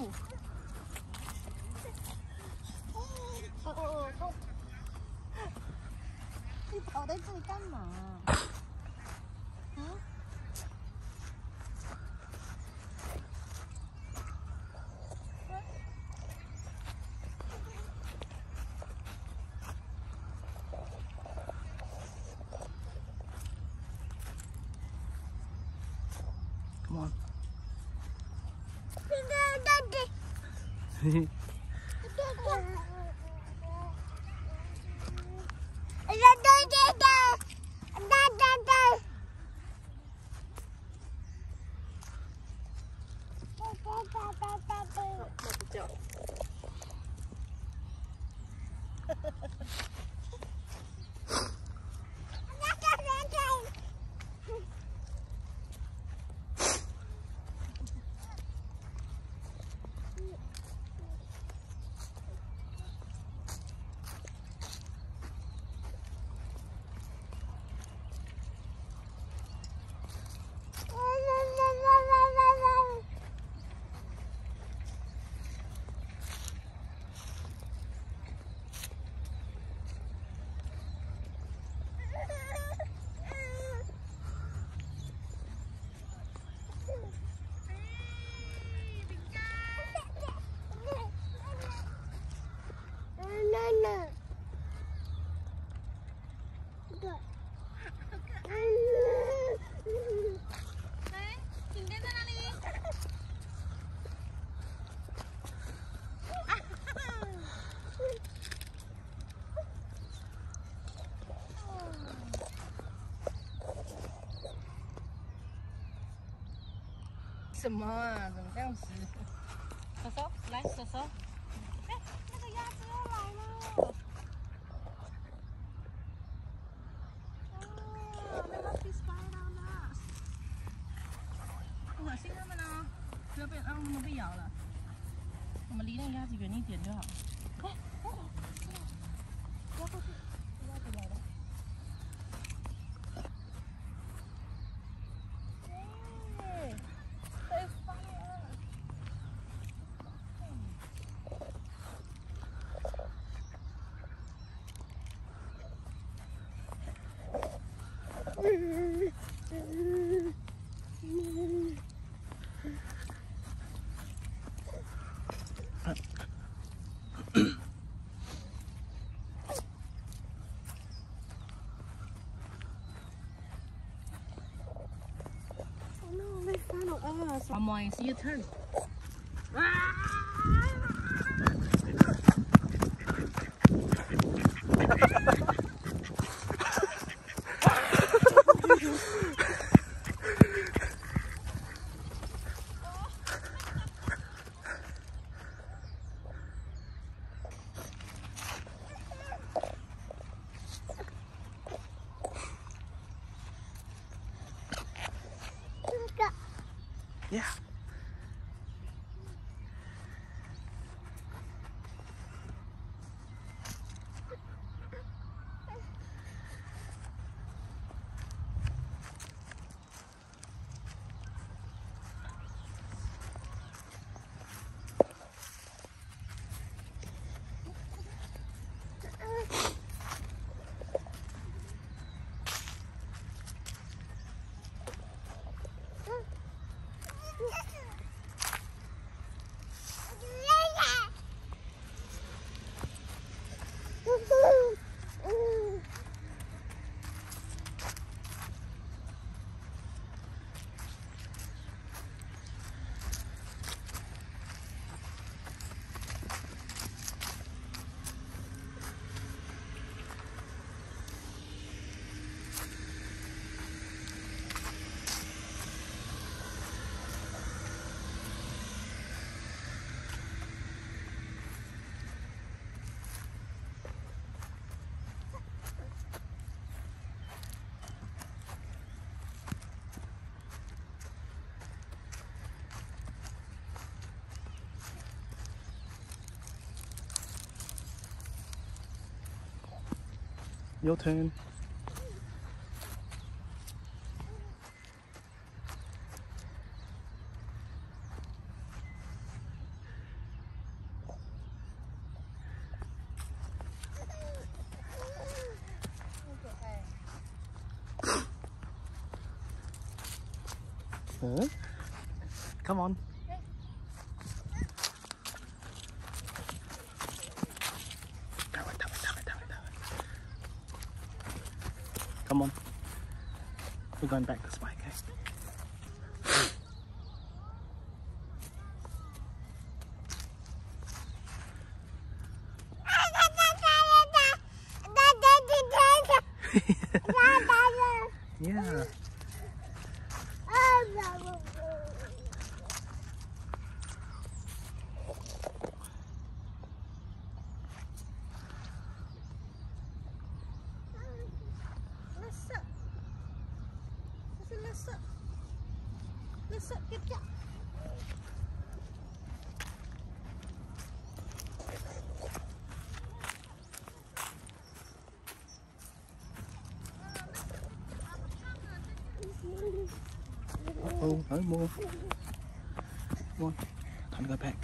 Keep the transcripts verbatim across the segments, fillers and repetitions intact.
哦哦哦！你跑在这里干嘛？嗯？ Come on. 什么啊？怎么这样子？手手，来手手。哎，那个鸭子又来了。啊，那个 fish bite on us。恶心他们呢，不要被让他们被咬了。我们离那个鸭子远一点就好。哎，哎，不要过去，鸭子来了。 Come on, it's your turn. Yeah. Your turn. Huh? Come on. That way, that way, that way, that way, that way. Come on. We're going back this way, okay? Yeah. Uh-oh, no more. Come on, time to go back.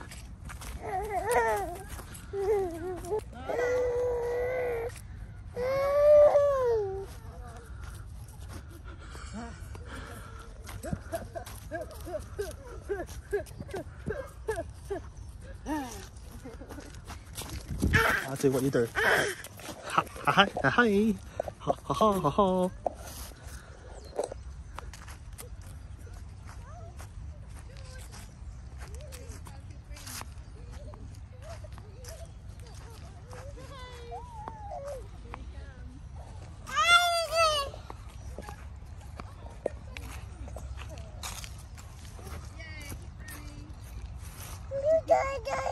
I'll see what you do. Ha ha ha ha ha ha ha ha ha. Go, go.